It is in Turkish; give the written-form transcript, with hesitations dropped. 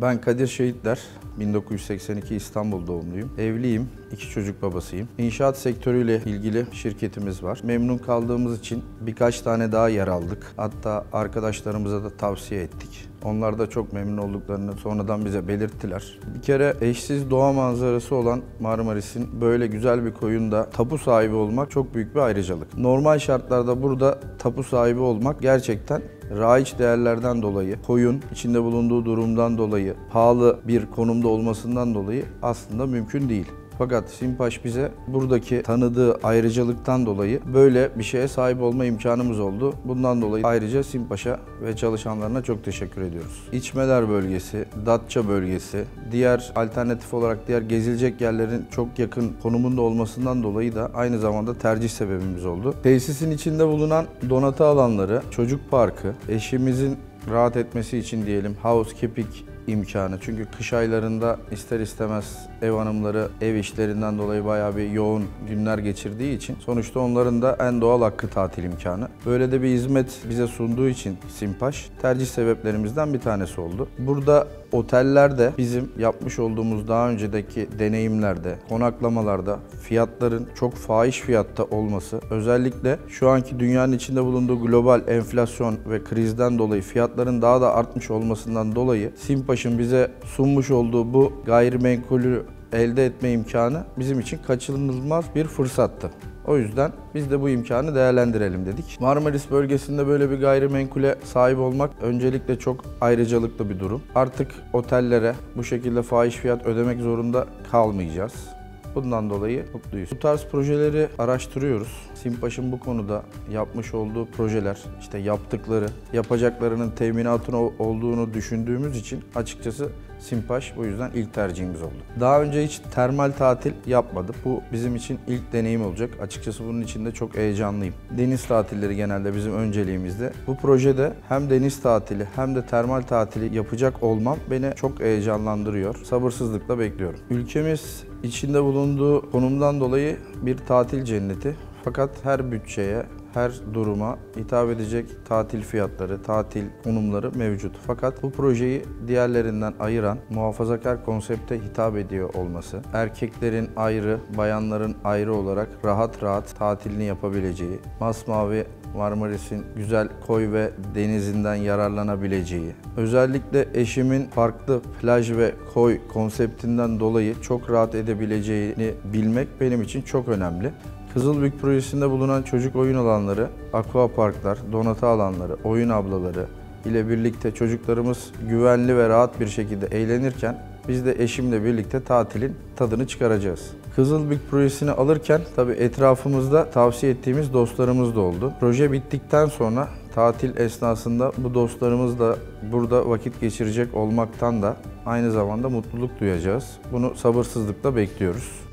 Ben Kadir Şehitler, 1982 İstanbul doğumluyum. Evliyim, 2 çocuk babasıyım. İnşaat sektörüyle ilgili şirketimiz var. Memnun kaldığımız için birkaç tane daha yer aldık. Hatta arkadaşlarımıza da tavsiye ettik. Onlar da çok memnun olduklarını sonradan bize belirttiler. Bir kere eşsiz doğa manzarası olan Marmaris'in böyle güzel bir koyunda tapu sahibi olmak çok büyük bir ayrıcalık. Normal şartlarda burada tapu sahibi olmak gerçekten raiç değerlerden dolayı, koyun içinde bulunduğu durumdan dolayı, pahalı bir konumda olmasından dolayı aslında mümkün değil. Fakat Simpaş bize buradaki tanıdığı ayrıcalıktan dolayı böyle bir şeye sahip olma imkanımız oldu. Bundan dolayı ayrıca Simpaş'a ve çalışanlarına çok teşekkür ediyoruz. İçmeler bölgesi, Datça bölgesi, diğer alternatif olarak diğer gezilecek yerlerin çok yakın konumunda olmasından dolayı da aynı zamanda tercih sebebimiz oldu. Tesisin içinde bulunan donatı alanları, çocuk parkı, eşimizin rahat etmesi için diyelim house keeping imkanı. Çünkü kış aylarında ister istemez ev hanımları ev işlerinden dolayı bayağı bir yoğun günler geçirdiği için sonuçta onların da en doğal hakkı tatil imkanı. Böyle de bir hizmet bize sunduğu için Simpaş tercih sebeplerimizden bir tanesi oldu. Burada otellerde bizim yapmış olduğumuz daha önceki deneyimlerde, konaklamalarda fiyatların çok fahiş fiyatta olması, özellikle şu anki dünyanın içinde bulunduğu global enflasyon ve krizden dolayı fiyatların daha da artmış olmasından dolayı Simpaş'ın bize sunmuş olduğu bu gayrimenkulü elde etme imkanı bizim için kaçınılmaz bir fırsattı. O yüzden biz de bu imkanı değerlendirelim dedik. Marmaris bölgesinde böyle bir gayrimenkule sahip olmak öncelikle çok ayrıcalıklı bir durum. Artık otellere bu şekilde fahiş fiyat ödemek zorunda kalmayacağız. Bundan dolayı mutluyuz. Bu tarz projeleri araştırıyoruz. Simpaş'ın bu konuda yapmış olduğu projeler, işte yaptıkları, yapacaklarının teminatının olduğunu düşündüğümüz için açıkçası Simpaş bu yüzden ilk tercihimiz oldu. Daha önce hiç termal tatil yapmadım. Bu bizim için ilk deneyim olacak. Açıkçası bunun için de çok heyecanlıyım. Deniz tatilleri genelde bizim önceliğimizde. Bu projede hem deniz tatili hem de termal tatili yapacak olmam beni çok heyecanlandırıyor. Sabırsızlıkla bekliyorum. Ülkemiz içinde bulunduğu konumdan dolayı bir tatil cenneti. Fakat her bütçeye, her duruma hitap edecek tatil fiyatları, tatil konumları mevcut. Fakat bu projeyi diğerlerinden ayıran muhafazakar konsepte hitap ediyor olması, erkeklerin ayrı, bayanların ayrı olarak rahat rahat tatilini yapabileceği, masmavi Marmaris'in güzel koy ve denizinden yararlanabileceği, özellikle eşimin farklı plaj ve koy konseptinden dolayı çok rahat edebileceğini bilmek benim için çok önemli. Kızılbük projesinde bulunan çocuk oyun alanları, aquaparklar, donatı alanları, oyun ablaları ile birlikte çocuklarımız güvenli ve rahat bir şekilde eğlenirken biz de eşimle birlikte tatilin tadını çıkaracağız. Kızılbük projesini alırken tabii etrafımızda tavsiye ettiğimiz dostlarımız da oldu. Proje bittikten sonra tatil esnasında bu dostlarımızla burada vakit geçirecek olmaktan da aynı zamanda mutluluk duyacağız. Bunu sabırsızlıkla bekliyoruz.